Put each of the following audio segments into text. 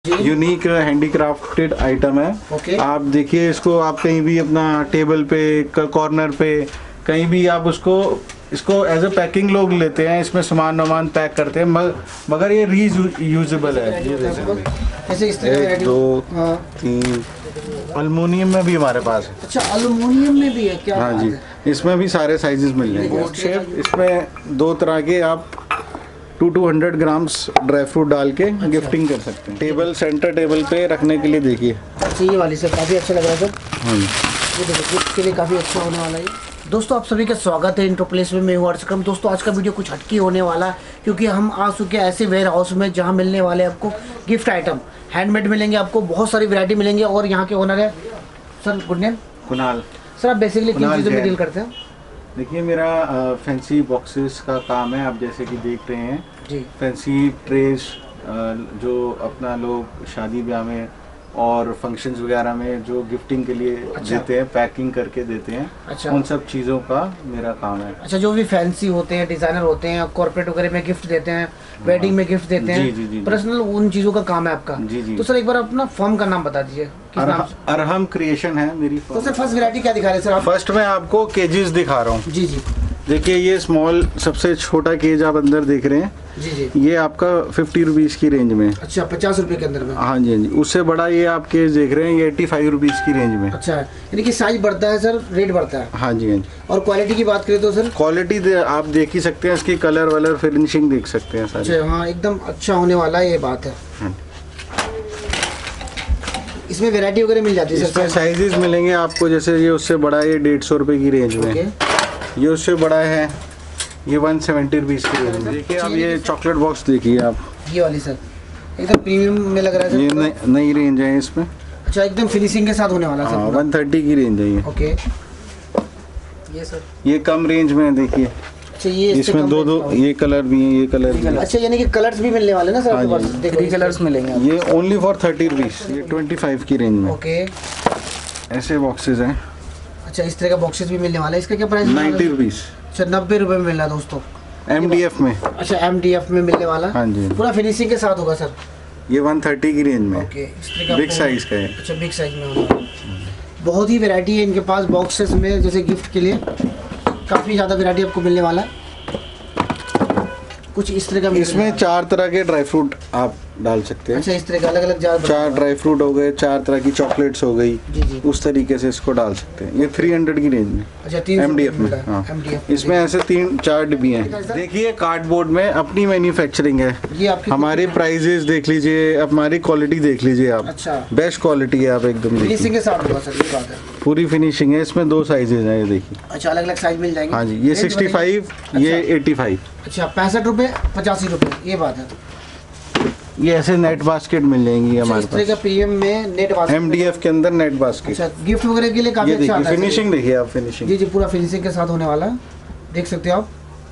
Unique handicrafted item है। आप देखिए इसको, आप कहीं भी अपना टेबल पे, कॉर्नर पे, कहीं भी आप इसको एज ए पैकिंग लोग लेते हैं, इसमें सामान पैक करते हैं, मगर ये रीयूजेबल है। ये जैसे इस तरह 1 2 3 एल्युमिनियम में भी हमारे पास है। अच्छा, एल्युमिनियम में भी है क्या? हाँ जी, इसमें भी सारे साइजेस मिल जाएंगे। शेप इसमें 2 तरह के आप 200 ग्राम्स ड्राई फ्रूट डाल के गिफ्टिंग कर सकते हैं। टेबल, सेंटर टेबल पे रखने के लिए देखिए। अच्छा, ये वाली सर काफ़ी अच्छा लग रहा है सर। हाँ जी, ये देखो गिफ्ट के लिए काफ़ी अच्छा होने वाला है। दोस्तों आप सभी का स्वागत है इंट्रो प्लेस में। मैं हूं अर्शक्रम। दोस्तों आज का वीडियो कुछ हटके होने वाला है क्योंकि हम आ चुके हैं ऐसे वेयर हाउस में जहां मिलने वाले हैं आपको गिफ्ट आइटम हैंडमेड मिलेंगे, आपको बहुत सारी वैरायटी मिलेंगे। और यहाँ के ओनर है sir, good name? Kunal. Sir आप बेसिकली किन चीज़ों में डील करते हैं? देखिए मेरा फैंसी बॉक्सेस का काम है। आप जैसे कि देख रहे हैं जी, फैंसी ट्रेस जो अपना लोग शादी ब्याह में और फंक्शंस वगैरह में जो गिफ्टिंग के लिए देते हैं, पैकिंग करके देते हैं। अच्छा, उन सब चीज़ों का मेरा काम है। अच्छा, जो भी फैंसी होते हैं, डिजाइनर होते हैं, कॉर्पोरेट वगैरह में गिफ्ट देते हैं, वेडिंग में गिफ्ट देते हैं, जी, जी, पर्सनल उन चीज़ों का काम है आपका। जी जी। तो सर एक बार अपना फर्म का नाम बता दीजिए। किस नाम से? अरहम क्रिएशन है मेरी तो फर्म। सर फर्स्ट वैरायटी क्या दिखा रहे हैं सर आप? फर्स्ट में आपको केजेस दिखा रहा हूँ। जी जी देखिए ये स्मॉल सबसे छोटा केज आप अंदर देख रहे हैं, जी जी। ये आपका 50 रुपीज़ की रेंज में। अच्छा, 50 रुपए के अंदर में? हाँ जी, हाँ जी। उससे बड़ा ये आप केज देख रहे हैं, ये 85 रुपीज़ की रेंज में। अच्छा, यानी कि साइज बढ़ता है सर, रेट बढ़ता है। हाँ जी, हाँ जी। और क्वालिटी की बात करें तो सर? क्वालिटी आप देख ही सकते हैं, इसकी कलर वलर फिनिशिंग देख सकते हैं सारी। अच्छा, हाँ एकदम अच्छा होने वाला है, ये बात है। हाँ। इसमें वैरायटी वगैरह मिल जाती है इसमें सर? साइजेस मिलेंगे आपको, जैसे ये उससे बड़ा है, ये 150 रुपये की रेंज में। ओके। ये उससे बड़ा है, ये 170 रुपीज़ की रेंज में। देखिए अब ये चॉकलेट बॉक्स देखिए आप, ये वाली सर एकदम प्रीमियम में लग रहा है ये सर। नई रेंज है इसमें। अच्छा, एकदम फिनिशिंग के साथ होने वाला है हाँ, सर। 130 की रेंज है ये। ओके, ये सर ये कम रेंज में है, देखिए अच्छा, ये इसमें दो ये कलर भी हैं, ये कलर भी है। अच्छा, यानी कि कलर्स भी मिलने वाले ना सर आपके हाँ पास? जी। देखो 3 कलर्स मिलेंगे। ये ओनली फॉर 30 रुपीज़, ये 25 की रेंज में। ओके। ऐसे बॉक्सेस हैं। अच्छा, इस तरह का बॉक्सेस भी मिलने वाला है। इसका क्या प्राइस? 90 रुपीज़। अच्छा, 90 रुपए में मिल रहा है दोस्तों, MDF में। अच्छा, MDF में मिलने वाला। हाँ जी। पूरा फिनिशिंग के साथ होगा सर? ये 130 की रेंज में। ओके, इस तरह का बिग साइज का है। अच्छा, बिग साइज में होगा। बहुत ही वैरायटी है इनके पास बॉक्सेस में, जैसे गिफ्ट के लिए काफ़ी ज़्यादा वैरायटी आपको मिलने वाला है। कुछ इस तरह का इसमें 4 तरह के ड्राई फ्रूट आप डाल सकते हैं। अच्छा, इस तरह का अलग अलग जार 4 ड्राई फ्रूट हो गए, 4 तरह की चॉकलेट्स हो गई, जी जी। उस तरीके से इसको डाल सकते हैं। ये 300 की रेंज में। अच्छा, 300 MDF में। हाँ, MDF इसमें ऐसे 3-4 डिब्बी हैं। देखिए कार्डबोर्ड में अपनी मैन्युफैक्चरिंग है। ये आपकी हमारे प्राइजेस देख लीजिए, हमारी क्वालिटी देख लीजिए आप। अच्छा, बेस्ट क्वालिटी है, आप एकदम देखिए। फिनिशिंग के साथ होगा सर, ये बात है। पूरी फिनिशिंग है। इसमें 2 साइजेज हैं, ये देखिए। अच्छा, अलग अलग साइज मिल जाएंगे। हाँ जी, ये 65, ये 85। अच्छा, 65 रुपए, 85 रुपए, ये बात है। ये ऐसे नेट बास्केट मिल जाएंगी अच्छा, हमारे इस तरह का पास। प्रीमियम में नेट बास्केट MDF के अंदर नेट बास्केट। अच्छा, गिफ्ट वगैरह के लिए काफी ये अच्छा देखिए आता है। फिनिशिंग देखिए आप, फिनिशिंग। जी जी, पूरा फिनिशिंग के साथ होने वाला है, देख सकते हो आप।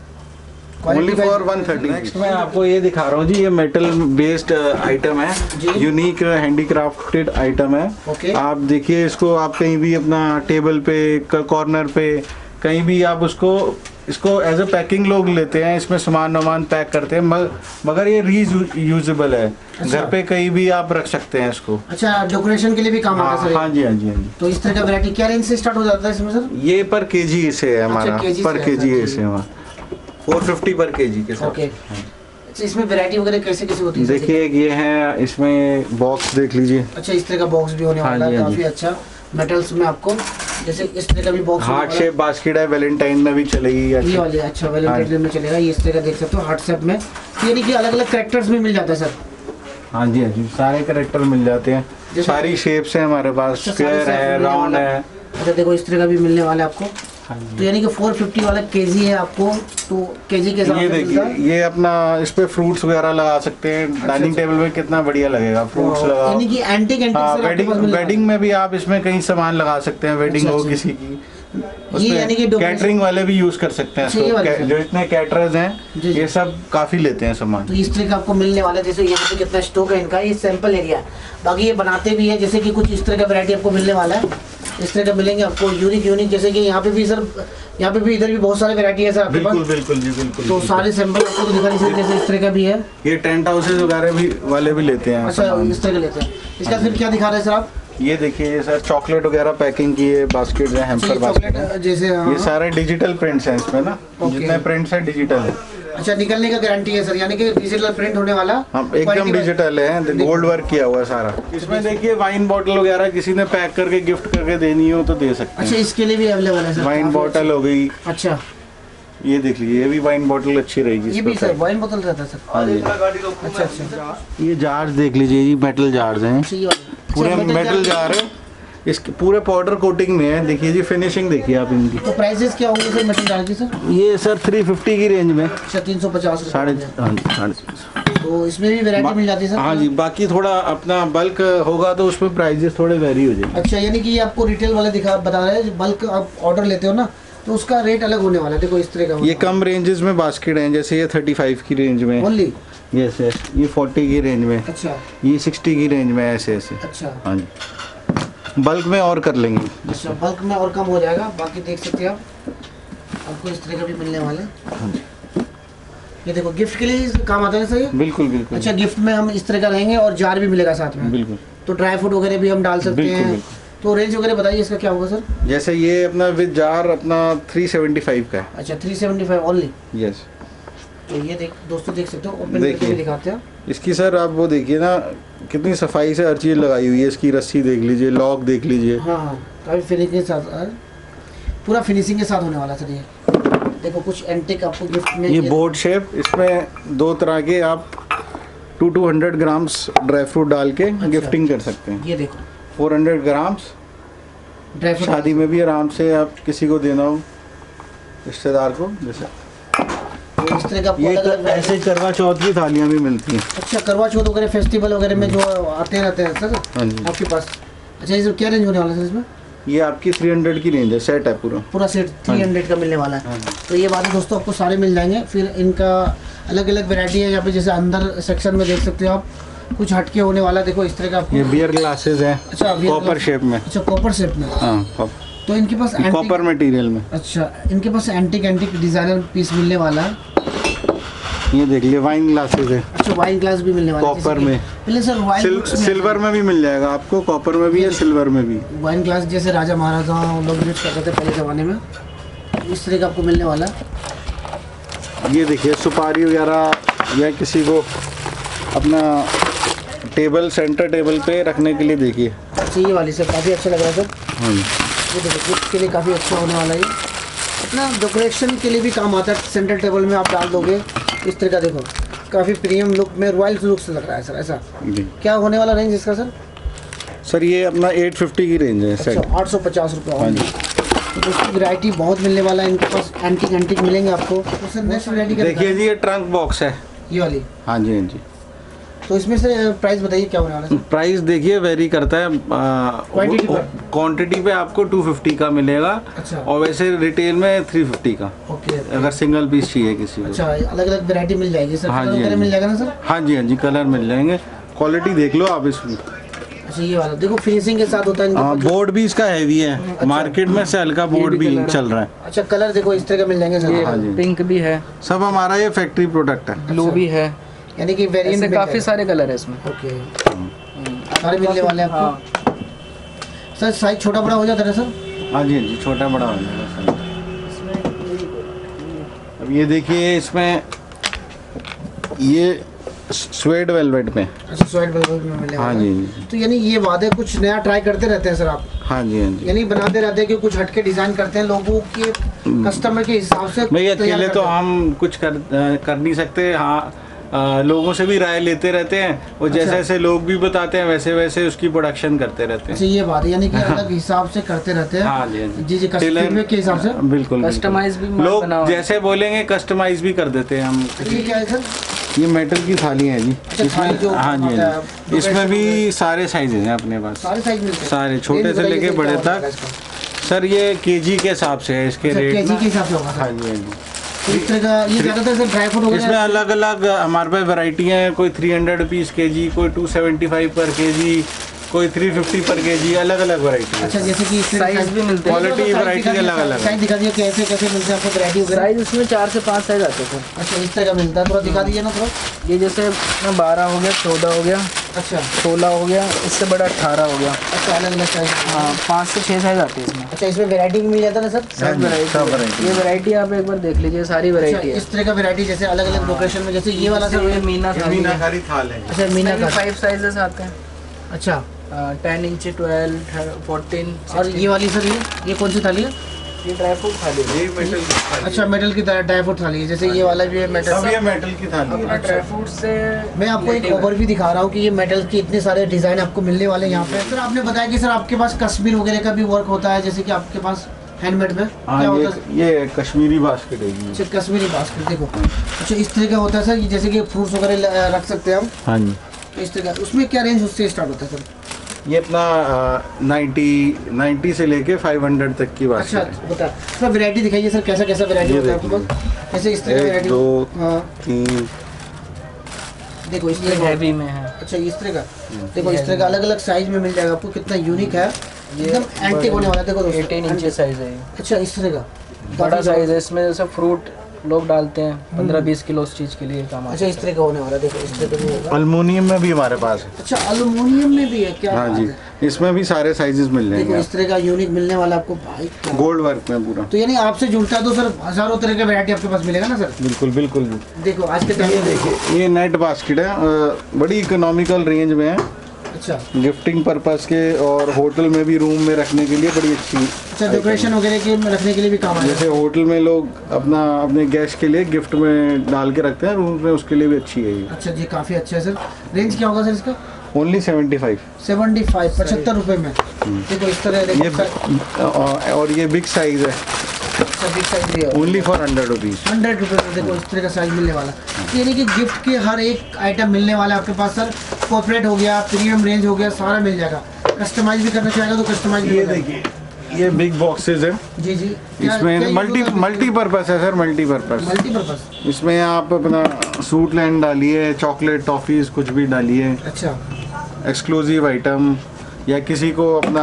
Only for 130। नेक्स्ट मैं आपको ये दिखा रहा हूँ जी, ये मेटल बेस्ड आइटम है, यूनिक हैंडीक्राफ्टेड आइटम है। ओके। आप देखिए इसको, आप कहीं भी अपना टेबल पे, कॉर्नर पे, कहीं भी आप इसको एज ए पैकिंग लोग लेते हैं, इसमें सामान पैक करते हैं, मगर ये रीयूजेबल है। घर पे कहीं भी आप रख सकते हैं इसको। अच्छा, डेकोरेशन के लिए भी काम आता है सर? हाँ जी, हाँ जी, हाँ जी। तो इस तरह का वैरायटी क्या रेंज से स्टार्ट हो जाता है इसमें सर? ये पर केजी से है हमारा, केजी पर से है केजी सर, से हमारा 450 पर केजी के साथ। ओके। अच्छा, इसमें वैरायटी वगैरह कैसे कैसे होती है? देखिए ये है, इसमें बॉक्स देख लीजिए। अच्छा, इस तरह का बॉक्स भी होने वाला है, हाँ जी। काफी अच्छा मेटल्स में आपको, जैसे इस तरह का भी बॉक्स हार्ट शेप बास्केट है, वैलेंटाइन में भी चलेगी। ये वाली अच्छा वैलेंटाइन में चलेगा। ये इस तरह का देख सकते हो हार्ट शेप में, यानी कि अलग अलग कैरेक्टर्स में मिल जाता है सर? हाँ जी, हाँ जी, सारे कैरेक्टर मिल जाते हैं, सारी शेप्स हैं हमारे पास, स्क्वायर है, राउंड है। अच्छा, देखो इस तरह का भी मिलने वाला है आपको। तो यानी कि 450 वाला केजी है आपको, तो केजी के साथ ये देखिए, ये अपना इस पे फ्रूट्स वगैरह लगा सकते हैं। डाइनिंग टेबल में कितना बढ़िया लगेगा, फ्रूट्स लगाओ। यानी कि एंटीक वेडिंग में भी आप इसमें कहीं सामान लगा सकते हैं, वेडिंग हो किसी की, यानी कि कैटरिंग वाले भी यूज कर सकते हैं इसको। जो इतने कैटरर्स हैं ये सब काफी लेते हैं सामान। तो इस तरह का आपको मिलने वाला है। जैसे यहाँ पे कितना स्टॉक है इनका, ये सैंपल एरिया, बाकी ये बनाते भी है, जैसे कि कुछ इस तरह का वैरायटी आपको मिलने वाला है। इस तरह का मिलेंगे आपको यूनिक, जैसे कि यहाँ पे भी सर, यहाँ पे भी इधर भी बहुत सारे वैरायटी है सर आपके पास। बिल्कुल जी, बिल्कुल। तो सारे सैंपल आपको दिखा नहीं सकते, जैसे इस तरह का भी है। ये टेंट हाउसेज वगैरह भी वाले भी लेते हैं। अच्छा, इस तरह का लेते हैं। इसका फिर क्या दिखा रहे हैं सर आप? ये देखिए सर, चॉकलेट वगैरह पैकिंग की है, बास्केट है, हैम्पर बास्केट है। जैसे ये सारे डिजिटल प्रिंट्स हैं इसमें ना, जितने प्रिंट्स हैं डिजिटल है। अच्छा, निकलने का गारंटी है सर, यानी कि डिजिटल प्रिंट होने वाला? हाँ, एकदम डिजिटल है, गोल्ड वर्क किया हुआ है सारा। इसमें देखिए वाइन बॉटल वगैरह किसी ने पैक करके गिफ्ट करके देनी हो तो दे सकते हैं। अच्छा, इसके लिए भी अवेलेबल है सर? वाइन बॉटल हो गई। अच्छा, ये देख लीजिए, ये भी वाइन बॉटल अच्छी रहेगी। ये भी सर वाइन बोतल रहता है सर? हाँ जी। अच्छा, ये जार्स देख लीजिए, ये मेटल जार्स हैं, पूरे मेटल जार है। इसके पूरे पाउडर कोटिंग में है। देखिए जी, फिनिशिंग देखिए आप इनकी। तो प्राइसेस क्या होंगे सर मेटल जार की सर? ये सर 350 की रेंज में। अच्छा, 350 साढ़े। तो इसमें भी वैरायटी मिल जाती है सर? हाँ जी, बाकी थोड़ा अपना बल्क होगा तो उसमें प्राइजेस थोड़े वेरी हो जाएंगे। अच्छा, यानी कि ये आपको रिटेल वाले बता रहे हैं, बल्क आप ऑर्डर लेते हो ना तो उसका रेट अलग होने वाला है। देखो इस तरह का ये कम रेंजेस में बास्केट हैं, जैसे ये 35 की रेंज में ओनली। यस, ये 40 की रेंज में। अच्छा, ये 60 की रेंज में, ऐसे ऐसे। अच्छा, हाँ जी, बल्क में और कर लेंगे। अच्छा, बल्क में और कम हो जाएगा। बाकी देख सकते हैं आप, आपको इस तरह का भी मिलने वाले। हाँ जी, ये देखो गिफ्ट के लिए काम आता है सर ये? बिल्कुल बिल्कुल। अच्छा, गिफ्ट में हम इस तरह का रहेंगे और जार भी मिलेगा साथ में? बिल्कुल। तो ड्राई फ्रूट वगैरह भी हम डाल सकते बिल्कुल, हैं। बिल्कुल। तो रेंज वगैरह बताइए इसका क्या होगा सर? जैसे ये अपना विद जार अपना 375 का है। अच्छा, 375 ओनली। यस। तो ये दोस्तों देख सकते हो, ओपन देखिए। करके भी दिखाते हैं। इसकी सर आप वो देखिए ना, कितनी सफाई से हर चीज़ लगाई हुई है। इसकी रस्सी देख लीजिए, लॉक देख लीजिए। हाँ, काफ़ी फिनिशिंग के साथ, पूरा फिनिशिंग के साथ होने वाला सर ये। देखो कुछ एंटिक आपको गिफ्ट में। ये बोर्ड शेप, इसमें 2 तरह के आप 200 ग्राम्स ड्राई फ्रूट डाल के गिफ्टिंग कर सकते हैं। ये देखो 400 ग्राम्स ड्राई फ्रूट शादी में भी आराम से आप किसी को देना हो, रिश्तेदार को, जैसे इस तरह का। ये ऐसे करवा चौथ की थालियाँ भी मिलती हैं। अच्छा, करवा चौथ वगैरह फेस्टिवल वगैरह में जो आते रहते हैं सर? हाँ जी, आपके पास। अच्छा, ये क्या रेंज होने वाला है सर इसमें? ये आपकी 300 की रेंज है, सेट है पूरा सेट 300 का मिलने वाला है। तो ये बातें दोस्तों आपको सारे मिल जाएंगे। फिर इनका अलग अलग वैरायटी है यहाँ पे, जैसे अंदर सेक्शन में देख सकते हो आप, कुछ हटके होने वाला। देखो इस तरह का आपको। ये बियर ग्लासेस हैं। अच्छा, कॉपर शेप में। अच्छा, कॉपर शेप में। हाँ, तो इनके पास कॉपर मटेरियल में। अच्छा, इनके पास एंटिक डिजाइनर पीस मिलने वाला है। ये देख लीजिए, वाइन ग्लासेस है। अच्छा, वाइन ग्लास भी मिलने वाला है कॉपर में। पहले सर वाइन सिल्वर में भी मिल जाएगा आपको, कॉपर में भी है, सिल्वर में भी। वाइन ग्लास जैसे राजा महाराजा लोग यूज करते थे पहले ज़माने में, इस तरह का आपको मिलने वाला है। ये देखिए, सुपारी वगैरह या किसी को अपना टेबल, सेंटर टेबल पे रखने के लिए देखिए। अच्छा, ये वाली सर काफ़ी अच्छा लग रहा है सर। हाँ जी, ये देखो गिफ्ट के लिए काफ़ी अच्छा होने वाला है। अपना डेकोरेशन के लिए भी काम आता है, सेंटर टेबल में आप डाल दोगे इस तरह का। देखो काफ़ी प्रीमियम लुक में, रॉयल लुक से लग रहा है सर। ऐसा क्या होने वाला रेंज इसका सर? सर ये अपना 850 की रेंज है। अच्छा, 850 रुपये। हाँ जी। तो दोस्तों वैरायटी बहुत मिलने वाला है इनके पास, एंटिक मिलेंगे आपको। तो सर नेक्स्ट वैरायटी देखिए जी, ये ट्रंक बॉक्स है, ये वाली। हाँ जी, हाँ जी। तो इसमें से प्राइस बताइए क्या होने वाला है? प्राइस देखिए वेरी करता है, क्वांटिटी पे आपको 250 का मिलेगा। अच्छा। और वैसे रिटेल में 350 का। ओके। अगर सिंगल पीस चाहिए किसी को। अच्छा, अलग अलग वैरायटी मिल जाएगी सर? हाँ जी, कलर मिल जाएगा ना सर? हाँ जी, हाँ जी, कलर मिल जाएंगे। क्वालिटी देख लो आप इसमें। अच्छा, ये वाला देखो फिनिशिंग के साथ होता है। बोर्ड भी इसका हैवी है। अच्छा। मार्केट में से हल्का बोर्ड भी चल रहा है। अच्छा, कलर देखो इस तरह का मिल जाएंगे सर। हाँ जी, पिंक भी है, सब हमारा ये फैक्ट्री प्रोडक्ट है। ब्लू भी है, यानी कि वेरिएंट काफी सारे कलर है इसमें। ओके, सारे मिलने वाले हैं आपको। सर साइज छोटा बड़ा हो जाता है सर? हाँ जी, हाँ जी, छोटा बड़ा हो जाएगा। अब ये देखिए, इसमें ये स्वेड वेलवेट में। अच्छा, स्वेड वेलवेट में मिलने हाँ वाला है। जी। तो यानी ये वादे कुछ नया ट्राई करते रहते हैं सर आप? हाँ जी, हाँ जी। यानी बनाते रहते हैं कि कुछ हटके डिजाइन करते हैं, लोगों के कस्टमर के हिसाब से। भाई अकेले तो हम कुछ कर नहीं सकते। हाँ, लोगों से भी राय लेते रहते हैं, और जैसे जैसे लोग भी बताते हैं वैसे वैसे उसकी प्रोडक्शन करते रहते अच्छा, हैं। ये बात है, यानी कि अलग हिसाब से करते रहते हैं। हाँ जी, हाँ जी। जी, कस्टमर के हिसाब से। बिल्कुल, कस्टमाइज भी लोग जैसे बोलेंगे कस्टमाइज भी कर देते हैं हम। ये क्या है सर? ये मेटल की थाली है जी। थाली जो हाँ जी, आता हाँ जी। इसमें भी सारे साइजेज हैं अपने पास। सारे साइज मिलते हैं? सारे, छोटे से लेके बड़े तक। सर ये केजी के हिसाब से है, इसके रेट केजी के हिसाब से होगा सर? हाँ जी, हाँ जी। तो इस तरह का ये ज़्यादातर सर ड्राई फ्रूट इसमें अलग अलग हमारे पास वैरायटी हैं। कोई 300 रुपीज़ केजी, कोई 275 पर केजी, कोई 350 पर केजी, अलग अलग वैरायटी। अच्छा, जैसे कि साइज भी मिलते हैं, क्वालिटी वैरायटी अलग अलग। साइज दिखा दीजिए कैसे कैसे मिलते हैं आपको वैरायटी वगैरह। साइज इसमें 4 से 5 साइज आते हैं। अच्छा, इस तरह का मिलता है, थोड़ा दिखा दीजिए ना थोड़ा। ये जैसे 12 हो गया, 14 हो गया, अच्छा 16 हो गया, इससे बड़ा 18 हो गया। अच्छा, अलग अलग साइज। हाँ, 5 से 6 साइज आते हैं इसमें। अच्छा, इसमें वैरायटी भी मिल जाता है ना सर? सब वैरायटी। ये वैरायटी आप एक बार देख लीजिए, सारी अच्छा, वैरायटी है। इस तरह का वैरायटी जैसे अलग अलग लोकेशन में, जैसे ये वाला सर ये मीना मीनाकारी थाल है। अच्छा, मीना का 5 साइजेस आते हैं। अच्छा, 10 इंच, 12, 14। और ये वाली सर ये कौन सी थाली है? ये ड्राई फ्रूट थाली है। ये मेटल की थाली। अच्छा, मेटल की ड्राई फ्रूट थाली है, जैसे ये वाला भी है मेटल। सब ये मेटल की थाली है। ड्राई फ्रूट से मैं आपको एक ओवरव्यू दिखा रहा हूँ कि ये मेटल के इतने सारे डिजाइन आपको मिलने वाले हैं यहाँ पे। सर आपने बताया कि सर आपके पास कश्मीर वगैरह का भी वर्क होता है, जैसे कि आपके पास हैंडमेड में हाँ, क्या होता है? ये कश्मीरी बास्केट है ये। अच्छा, कश्मीरी बास्केट देखो। अच्छा, इस तरह का होता है सर, ये जैसे कि फ्रूट्स वगैरह रख सकते हैं हम। हाँ जी। तो इस तरह का, उसमें क्या रेंज उससे स्टार्ट होता है सर? ये अपना 90 से लेके 500 तक की बात अच्छा, है। बता सर वैरायटी दिखाइए सर, कैसा कैसा वैरायटी ये होता है आपके पास? जैसे इस तरह का 1 वैरायटी। 2 हाँ 3। देखो इस ये तरह का हैवी में है। अच्छा, इस तरह का देखो, इस तरह का अलग अलग साइज में मिल जाएगा आपको, कितना यूनिक है, एकदम एंटीक होने वाला है। देखो 18 इंच साइज है ये। अच्छा, इस तरह का बड़ा साइज है, इसमें जैसे फ्रूट लोग डालते हैं 15-20 किलो उस चीज़ के लिए काम आता अच्छा, इस तरह का होने वाला है। देखो इस तरह का भी होगा। एल्युमिनियम में भी हमारे पास है। अच्छा, एल्युमिनियम में भी है क्या? हाँ बात जी, है। इसमें भी सारे साइजेस मिल देखो जाएंगे। इस तरह का यूनिक मिलने वाला आपको भाई, क्या? गोल्ड वर्क में पूरा। तो यानी आपसे जुड़ता है तो सर हजारों तरह के वैरायटी आपके पास मिलेगा ना सर? बिल्कुल बिल्कुल। देखो आज के टाइम में देखिए, ये नेट बास्केट है, बड़ी इकोनॉमिकल रेंज में है, अच्छा गिफ्टिंग पर्पस के और होटल में भी रूम में रखने के लिए बड़ी अच्छी। अच्छा, डेकोरेशन वगैरह के रखने के लिए भी काम आएगा। जैसे होटल में लोग अपने गेस्ट के लिए गिफ्ट में डाल के रखते हैं रूम में, उसके लिए भी अच्छी है ये। अच्छा जी, काफी अच्छा है सर। रेंज क्या होगा सर इसका? ओनली 75। 75 75 रुपए में। देखो इस तरह ये देखो, और ये बिग साइज है, अच्छा बिग साइज भी है, ओनली फॉर 100 रुपीज़। 100 रुपए में। देखो इस तरह का साइज मिलने वाला, यानी कि गिफ्ट के हर एक आइटम मिलने वाला है आपके पास सर। कॉर्पोरेट हो गया, प्रीमियम रेंज हो गया, सारा मिल जाएगा। कस्टमाइज भी करना चाहेगा तो कस्टमाइज भी ये हो जाएगा। देखिए, ये बिग बॉक्सेस है। जी जी, इसमें मल्टीपर्पस है सर, मल्टीपर्पस। मल्टीपर्पज। इसमें आप अपना सूट लैंड डालिए, चॉकलेट टॉफीज कुछ भी डालिए, अच्छा, एक्सक्लूसिव आइटम, या किसी को अपना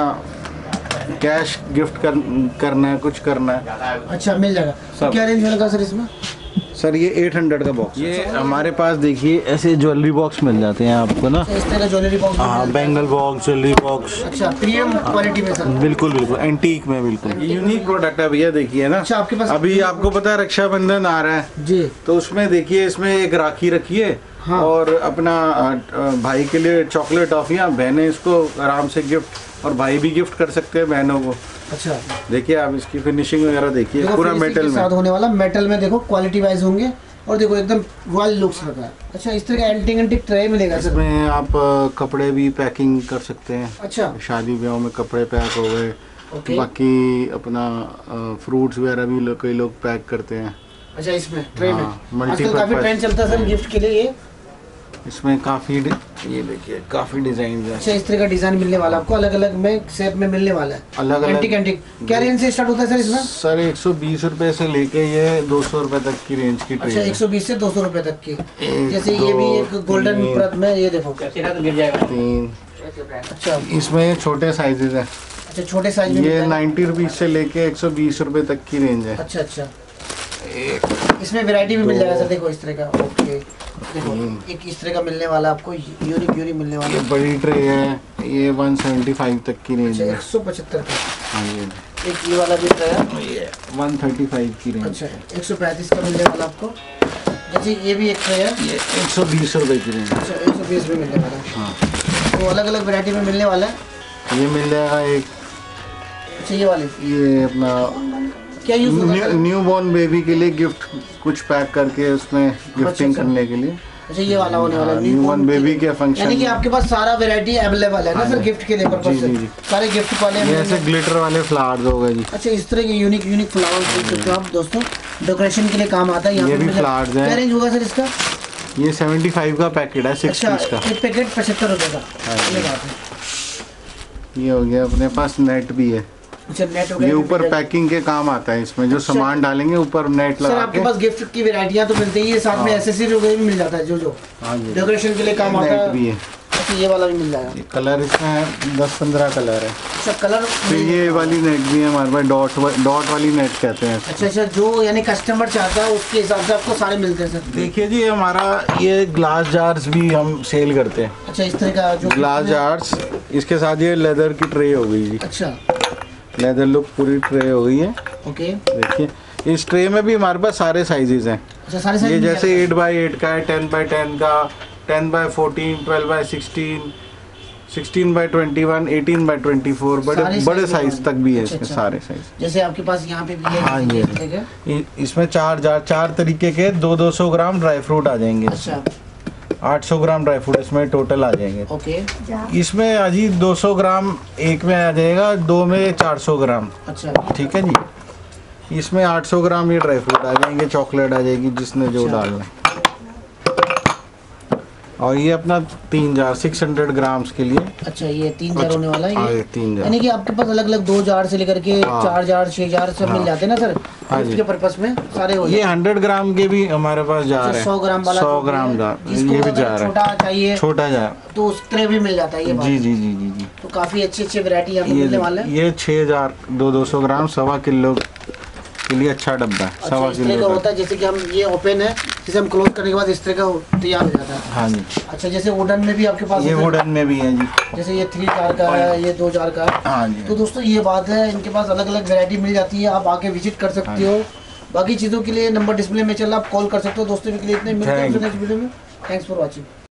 कैश गिफ्ट करना है, कुछ करना है। अच्छा मिल जाएगा। तो क्या रेंज मिलेगा सर इसमें? सर ये 800 का बॉक्स। ये हमारे पास देखिए ऐसे ज्वेलरी बॉक्स मिल जाते हैं आपको ना। इस तरह का ज्वेलरी बॉक्स। हाँ, बैंगल बॉक्स, ज्वेलरी बॉक्स। अच्छा, प्रीमियम क्वालिटी में सर। बिल्कुल बिल्कुल एंटीक में, बिल्कुल यूनिक प्रोडक्ट है भैया। देखिए ना, अच्छा, आपके पास अभी आपको पता है रक्षाबंधन आ रहा है जी, तो उसमें देखिए इसमें एक राखी रखिए। हाँ। और अपना भाई के लिए चॉकलेट टॉफियाँ, बहनें इसको आराम से गिफ्ट, और भाई भी गिफ्ट कर सकते हैं बहनों को। अच्छा देखिए आप इसकी फिनिशिंग वगैरह देखिए, देखो, पूरा फिनिशिंग मेटल के साथ में। होने वाला, मेटल में देखो क्वालिटी वाइज होंगे, और देखो एकदम रॉयल लुक्स लगा है। अच्छा, इस तरह का एंटीक ट्रे मिलेगा सर? इसमें आप कपड़े भी पैकिंग कर सकते हैं। अच्छा, शादी ब्याह में कपड़े पैक हो गए। ओके। बाकी अपना फ्रूट्स वगैरह भी कई लोग पैक करते हैं। अच्छा, इसमें ट्रे में हाँ, आजकल काफी multi-purpose। ट्रेंड चलता है सर गिफ्ट के लिए ये। इसमें काफ़ी ये देखिए काफ़ी डिज़ाइन है। अच्छा, इस तरह का डिजाइन मिलने वाला आपको, अलग अलग में शेप में मिलने वाला है। अलग-अलग। एंटीक क्या रेंज से स्टार्ट होता है सर इसमें? सर 120 रुपए से लेके ये 200 रुपए तक की रेंज की ट्रे अच्छा, है। 120 से 200 रुपए तक की। एक, जैसे ये भी एक दो, गोल्डन तीन। परत में, ये देखो गिर जाएगा। 3। अच्छा इसमें छोटे साइजेस है, अच्छा, छोटे साइज में ये मिलता है। 90 रुपीज से लेके 120 रुपए तक की रेंज है। अच्छा अच्छा, इसमें वैरायटी भी मिल जाएगा सर। देखो इस तरह का, ओके। देखो एक इस तरह का मिलने वाला आपको, यूनिक मिलने वाला। ये बड़ी ट्रे है, ये 175 तक की रेंज अच्छा, है। 175 का। हाँ, ये एक ये वाला भी है, ये 135 की रेंज। अच्छा 135 का मिलने वाला आपको। जैसे ये भी एक ट्रे है, ये 120 रुपए की रेंज। अच्छा 120 में मिलने वाला है। हाँ, तो अलग अलग वैरायटी में मिलने वाला है। ये मिल जाएगा एक। अच्छा, ये वाली ये अपना क्या यूज होता है? न्यू बॉर्न बेबी के लिए गिफ्ट कुछ पैक करके उसमें गिफ्टिंग अच्छा। करने के लिए। अच्छा, ये वाला होने वाला है न्यू बॉर्न बेबी के फंक्शन। यानी कि आपके पास सारा वैरायटी अवेलेबल है ना सर गिफ्ट के लिए पर्पस से? जी। सारे गिफ्ट वाले ये ऐसे ग्लिटर वाले फ्लावर्स हो गए जी। अच्छा, इस तरह के यूनिक फ्लावर्स देख सकते हो आप दोस्तों, डेकोरेशन के लिए काम आता है। यहाँ ये पे भी मुझे- flowers हैं। क्या रेंज होगा सर इसका? ये 75 का पैकेट है, 6 अच्छा, पीस का। एक पैकेट 75 रुपए का। हाँ। ये बात है। ये हो गया, अपने पास नेट भी है। अच्छा, नेट ये वगैरह ऊपर भी मिल जाएगा। पैकिंग के काम आता है, इसमें जो सामान डालेंगे ऊपर नेट सर लगा आपके के। पास गिफ्ट की वैरायटियां तो मिलती ही है, साथ में हाँ। एसेसरी वगैरह भी मिल जाता है जो हाँ जी, डेकोरेशन के लिए काम आता नेट है। भी है। अच्छा ये वाला भी मिल जाएगा। कलर इसमें 10-15 कलर है। अच्छा कलर। फिर ये वाली नेट भी है हमारे पास, डॉट वाली नेट कहते हैं। अच्छा जो यानी कस्टमर चाहता है उसके हिसाब से आपको सारे मिलते हैं सर। देखिए जी, हमारा ये ग्लास जार्स भी हम सेल करते हैं। अच्छा इस तरह का जो ग्लास जार्स, इसके साथ ये लेदर की ट्रे हो गई जी। अच्छा लेदर लुक पूरी ट्रे हो गई है। ओके देखिए इस ट्रे में भी हमारे पास सारे साइजेस हैं। अच्छा सारे साइज ये जैसे 8x8 का है, 10x10 का, 10x14, 12x16, 16x21, 18x24, बड़े साइज तक भी है इसमें। सारे साइज जैसे आपके पास यहाँ पे भी है। हाँ जी, इसमें 4 तरीके के 200 ग्राम ड्राई फ्रूट आ जाएंगे। अच्छा 800 ग्राम ड्राई फ्रूट इसमें टोटल आ जाएंगे। ओके इसमें अजी 200 ग्राम एक में आ जाएगा, 2 में 400 ग्राम। अच्छा ठीक है जी। इसमें 800 ग्राम ये ड्राई फ्रूट आ जाएंगे, चॉकलेट आ जाएगी जिसने जो डालना है। और ये अपना 3 जार 600 ग्राम्स के लिए। अच्छा ये 3 जार होने वाला है ये। 3 जार यानी कि आपके पास अलग अलग 2 जार से लेकर के 4 जार 6 जार सब मिल जाते हैं ना सर। इसके पर्पस में सारे हो ये 100 ग्राम के भी हमारे पास जार है। 100 ग्राम वाला 100 ग्राम जार, ये भी जार है। छोटा चाहिए, छोटा जार तो उस तरह भी मिल जाता है ये बात। जी जी जी जी जी। तो काफी अच्छी वैरायटी यहाँ पे मिलने वाले हैं। ये 6 जार 200 ग्राम 1.25 किलो के लिए अच्छा डब्बा है। अच्छा, 1.25 किलो का होता है। जैसे कि हम ये ओपन है, जैसे हम क्लोज करने के बाद इस तरह का तैयार हो जाता है। हाँ जी। अच्छा जैसे वुडन में भी आपके पास, ये वुडन में भी है जी। जैसे ये 3 जार का है, ये 2 जार का है। हाँ जी। तो दोस्तों ये बात है, इनके पास अलग अलग वैरायटी मिल जाती है, आप आके विजिट कर सकते हो। बाकी चीज़ों के लिए नंबर डिस्प्ले में चल, आप कॉल कर सकते हो। दोस्तों के लिए इतने मिलते हैं नेक्स्ट वीडियो में। Thanks for watching.